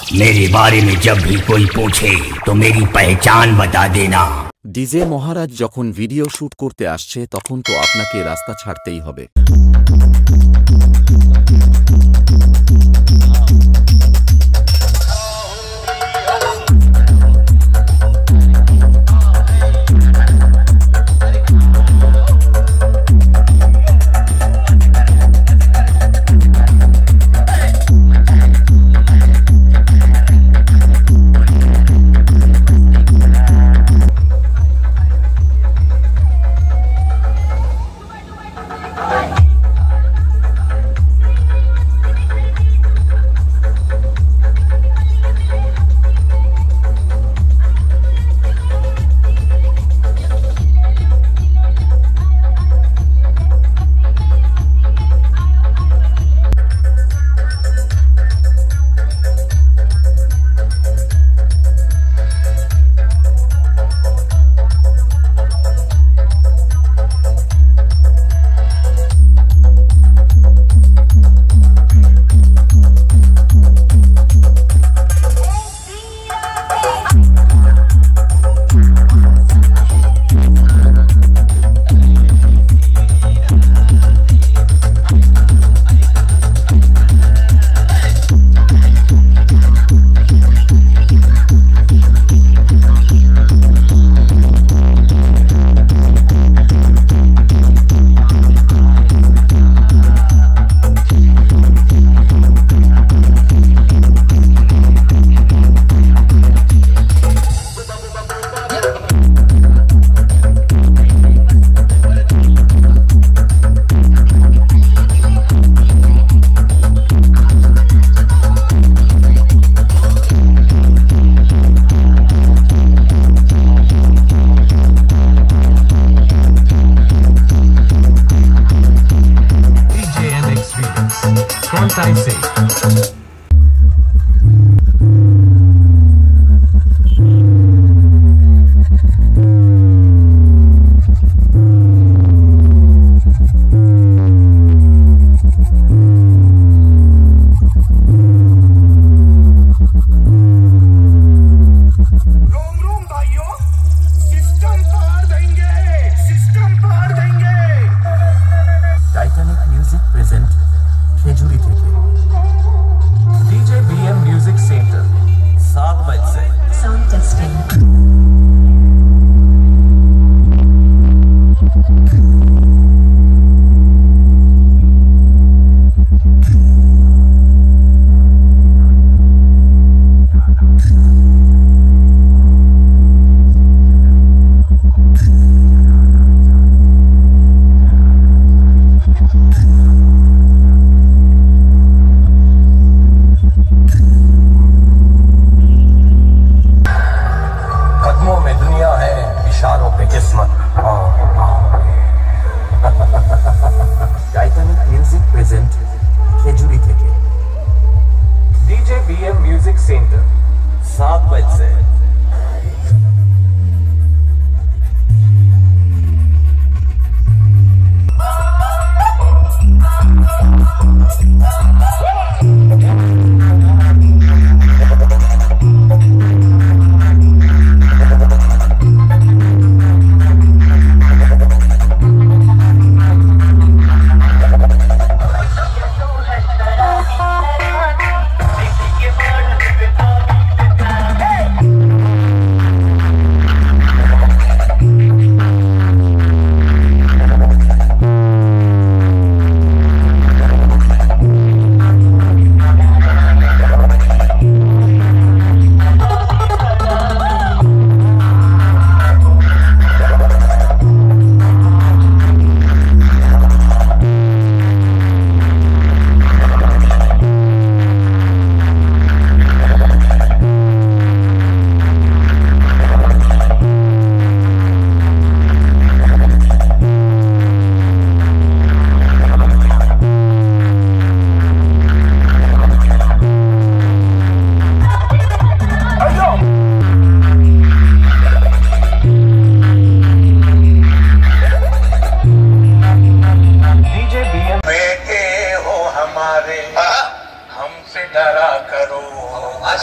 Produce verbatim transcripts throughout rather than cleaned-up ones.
मेरे बारे में जब भी कोई पूछे तो मेरी पहचान बता देना। ডিজে মহারাজ যখন ভিডিও শুট করতে আসছে তখন তো আপনাকে রাস্তা ছাড়তেই হবে। I say. Titanic Music present Khejuri থেকে D J B M Music Center सात बजे Sound testing. Titanic Music present Khejuri থেকে D J B M Music Center सात बजे Hey!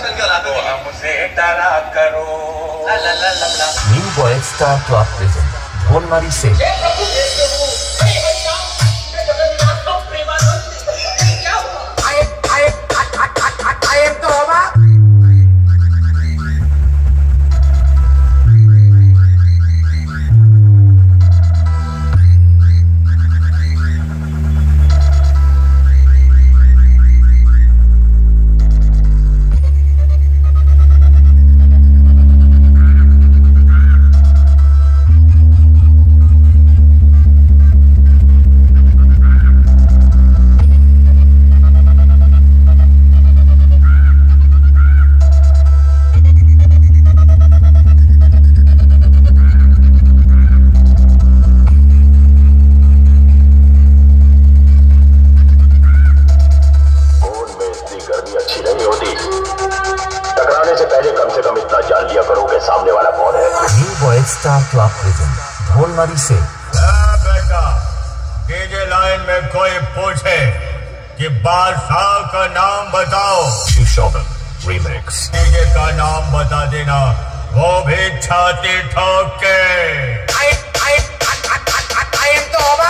तो हमसे डरा करो। New boy star club present Dholmari से स्टार क्लब प्रेजेंट ढोलमारी से बेटा डीजे लाइन में कोई पूछे कि बादशाह का नाम बताओ, रीमिक्स डीजे का नाम बता देना, वो भी छाती ठोक के। आई, आई, आई, आई, आई, आई, तो होगा।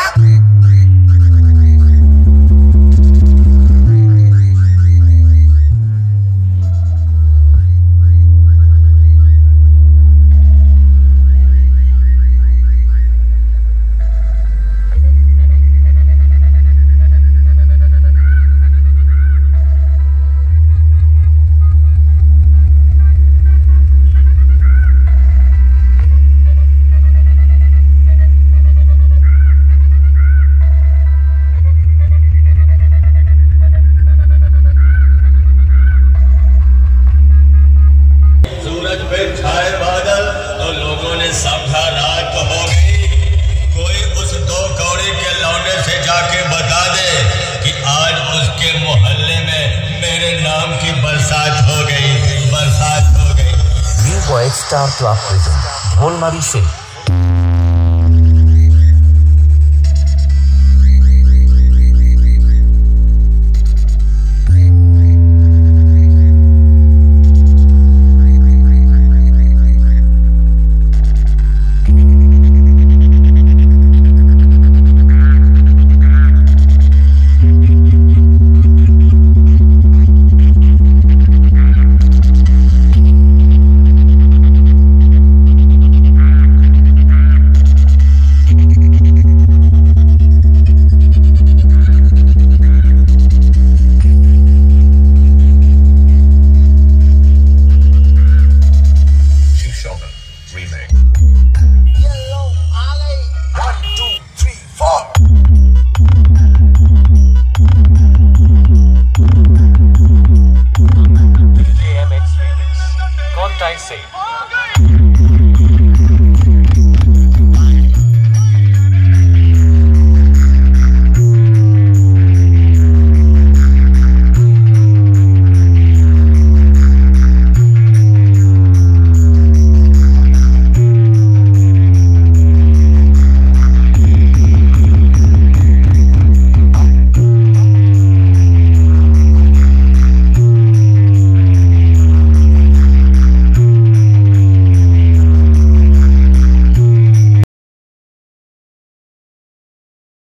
छाए बादल तो लोगों ने समझा रात हो गई। कोई उस दो कौड़ी के लौंडे से जाके बता दे कि आज उसके मोहल्ले में मेरे नाम की बरसात हो गई, बरसात हो गई। New boy star club present Dholmari से